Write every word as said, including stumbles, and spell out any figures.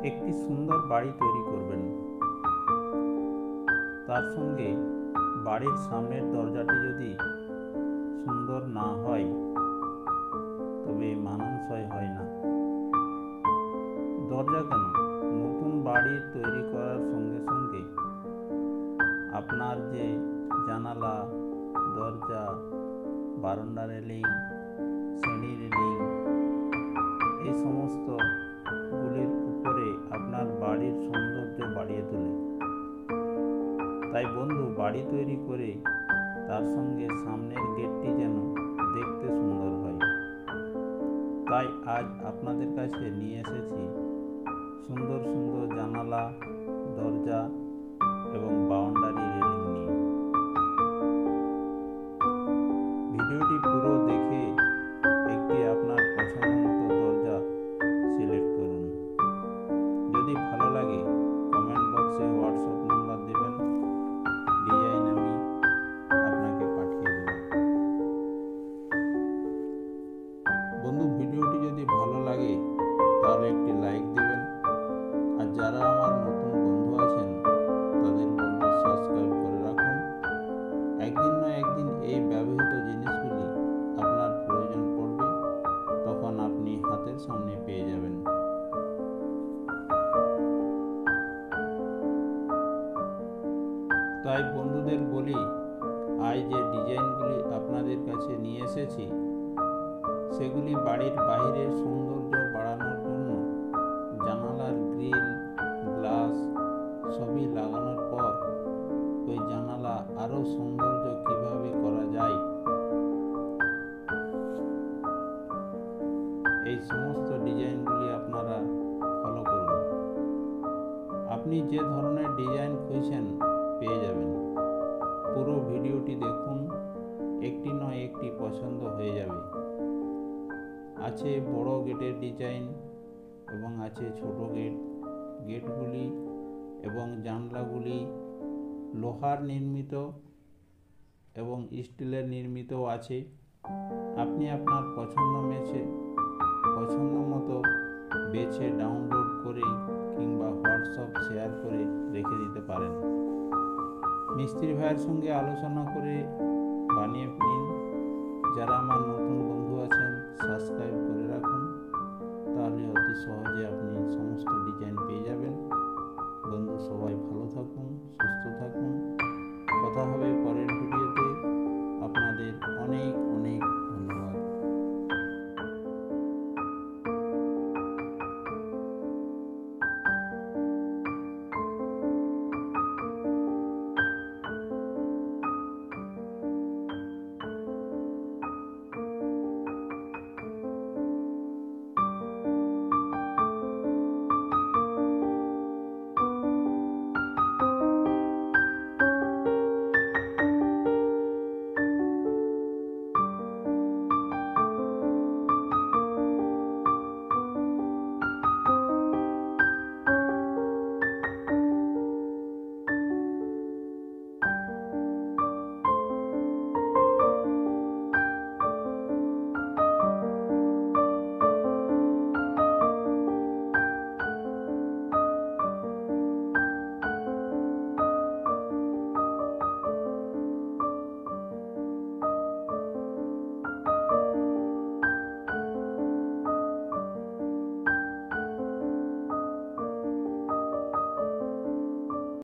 একটি সুন্দর বাড়ি তৈরি করবেন। তার সঙ্গে বাড়ির সামনের দরজাটি যদি সুন্দর না হয় তবে মানানসই হয় না। দরজা কেন, নতুন বাড়ি তৈরি করার সঙ্গে সঙ্গে আপনার যে জানালা, দরজা, বারান্দা রেলিং, সিঁড়ি রেলিং এই সমস্ত গুলির উপরে আপনার বাড়ির সৌন্দর্য বাড়িয়ে তোলে। তাই বন্ধু, বাড়ি তৈরি করে তার সঙ্গে সামনের গেটটি যেন দেখতে সুন্দর হয়। তাই আজ আপনাদের কাছে নিয়ে এসেছি সুন্দর সুন্দর জানালা, দরজা এবং বাউন্ডারি রেলিং নিয়ে। ভিডিওটি পুরো দেখে একটি আপনার পছন্দ মতো দরজা সিলেক্ট করুন। যদি ভালো লাগে কমেন্ট বক্সে হোয়াটসঅ্যাপ নাম্বার দেবেন, ডিজাইন আমি আপনাকে পাঠিয়ে দেব। বন্ধু, ভিডিওটি যদি ভালো লাগে তাহলে একটি লাইক দেবেন, আর যারা আমার নতুন বন্ধু আছেন তাদের বলবো সাবস্ক্রাইব করে রাখুন। একদিন না একদিন এই ব্যবহৃত জিনিসগুলি আপনার প্রয়োজন পড়বে, তখন আপনি হাতের সামনে পেয়ে যাবেন। তাই বন্ধুদের বলি, আজ যে ডিজাইনগুলি আপনাদের কাছে নিয়ে এসেছি সেগুলি বাড়ির বাইরের সৌন্দর্য বাড়ানোর জন্য জানালার গ্রিল, গ্লাস সবই লাগানোর পর ওই জানালা আরো সৌন্দর্য কিভাবে করা যায় এই সমস্ত ডিজাইনগুলি আপনারা ফলো করুন। আপনি যে ধরনের ডিজাইন খুঁজছেন পেয়ে যাবেন। পুরো ভিডিওটি দেখুন, একটি নয় একটি পছন্দ হয়ে যাবে। আছে বড় গেটের ডিজাইন এবং আছে ছোট গেট। গেটগুলি এবং জানলাগুলি লোহার নির্মিত এবং স্টিলের নির্মিতও আছে। আপনি আপনার পছন্দ মেছে পছন্দ মতো বেছে ডাউনলোড করে কিংবা হোয়াটসঅ্যাপ শেয়ার করে রেখে দিতে পারেন। মিস্ত্রি ভাইয়ের সঙ্গে আলোচনা করে বানিয়ে নিন। যারা আমার নতুন বন্ধু আছেন সাবস্ক্রাইব করে রাখুন, তাহলে অতি সহজে আপনি সমস্ত ডিজাইন পেয়ে যাবেন। বন্ধু, সবাই ভালো থাকুন, সুস্থ থাকুন। কথা হবে পরের